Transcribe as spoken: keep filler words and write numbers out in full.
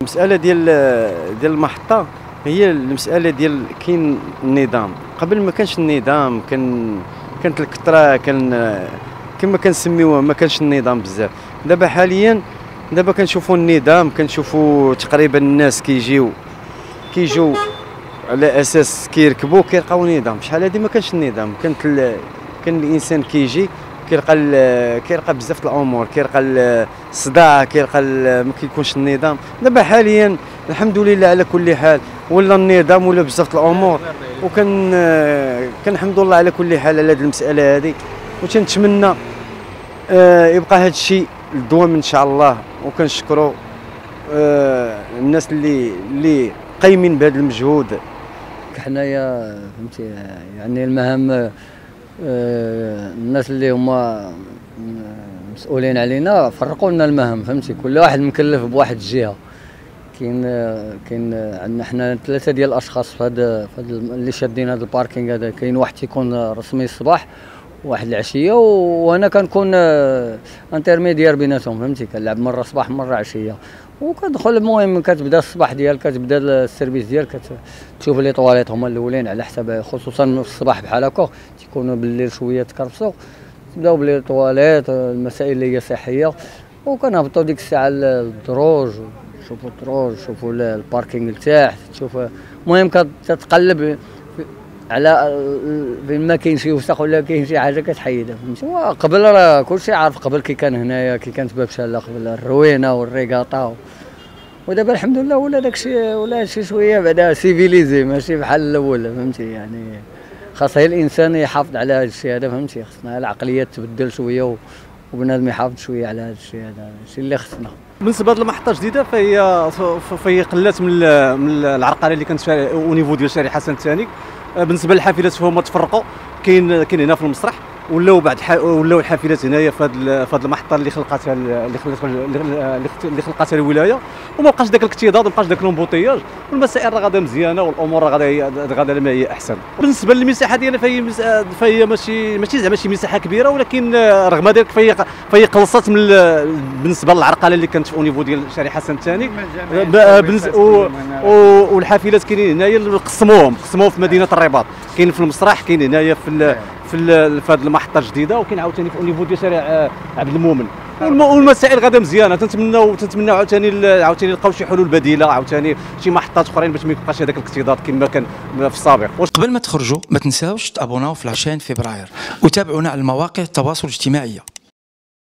المساله ديال ديال المحطه هي المساله ديال كاين النظام. قبل ما كانش النظام، كان كانت الكثره، كان كما كنسميوه ما كانش النظام بزاف. دابا حاليا دابا كنشوفوا النظام، كنشوفوا تقريبا الناس كيجيو كيجيو على اساس كيركبوا كيلقاو نظام. شحال هادي ما كانش النظام، كانت ال... كان الانسان كيجي كيلقى ال... كيلقى بزاف الامور، كيلقى الصداع، كيلقى ال... ما كيكونش النظام. دابا حاليا الحمد لله على كل حال ولا النظام ولا بزاف الامور، وكان كنحمد الله على كل حال على هذه المساله هذه، وتنتمنى آه يبقى هذا الشيء الدوام ان شاء الله. وكنشكروا آه الناس اللي اللي قايمين بهذا المجهود. حنايا فهمتي يعني المهام آه الناس اللي هما مسؤولين علينا فرقوا لنا المهام، فهمتي كل واحد مكلف بواحد الجهه. كاين كاين عندنا حنا ثلاثه ديال الاشخاص في هذا اللي شادين هذا الباركينغ هذا. كاين واحد تيكون رسمي الصباح واحد العشيه، وانا كنكون انترميديير بيناتهم، فهمتي كنلعب مره صباح مره عشيه وكندخل. المهم كتبدا الصباح ديالك، كتبدا السيرفيس ديالك، تشوف لي طواليط هما الاولين على حساب، خصوصا في الصباح بحال هكا تيكونوا بالليل شويه تكرفسوا، تبداو بلي طواليط المسائل اللي هي صحيه، وكنهبطوا ديك الساعه للدروج، شوفوا الدروج، شوفوا الباركينغ لتحت، تشوف المهم كتقلب على فين ما كاين شي وسخ ولا كاين شي حاجه كتحيدها، فهمتي. قبل راه كلشي عارف، قبل كي كان هنايا كي كانت باب شاله قبل الروينه والريغاطا، ودابا الحمد لله ولا داكشي ولا شي شويه بعدا سيفيليزي، ماشي بحال الاول، فهمتي. يعني خاص الانسان يحافظ على هذا الشيء هذا، فهمتي. خصنا العقليه تبدل شويه وبنادم يحافظ شويه على هذا الشيء هذا، الشيء اللي خصنا. بالنسبه للمحطه الجديده فهي فهي قلات من من العرقله اللي كانت او نيفو ديال شارع حسن الثاني. بالنسبه للحافلات فهما تفرقوا، كاين كاين هنا في المسرح، ولاو بعد ولاو الحافلات هنايا في هذه في هذه المحطه اللي خلقاتها اللي خلقاتها اللي خلقاتها الولايه، وما بقاش ذاك الاكتظاظ، ما بقاش ذاك الامبوتياج، والمسائل راه غادا مزيانه والامور راه غادا غادا ما هي احسن. بالنسبه للمساحه ديالها فهي فهي ماشي ماشي زعما شي مساحه كبيره، ولكن رغم ذلك فهي فهي قلصت من بالنسبه للعرقله اللي كانت في نيفو ديال شارع حسن الثاني. والحافلات كاينين هنايا قسموهم قسموهم في مدينه الرباط، كاين في المسرح، كاين هنايا في في في هذه المحطه الجديده، وكاين عاوتاني في نيفو ديال شارع عبد المؤمن. والمسائل غادا مزيانه، تنتمناو تنتمناو عاوتاني عاوتاني نلقاو شي حلول بديله، عاوتاني شي محطات اخرين باش ما يبقاش هذاك الاكتظاظ كما كان في السابق. قبل ما تخرجوا ما تنساوش تابوناو في عشرين فبراير وتابعونا على المواقع التواصل الاجتماعي.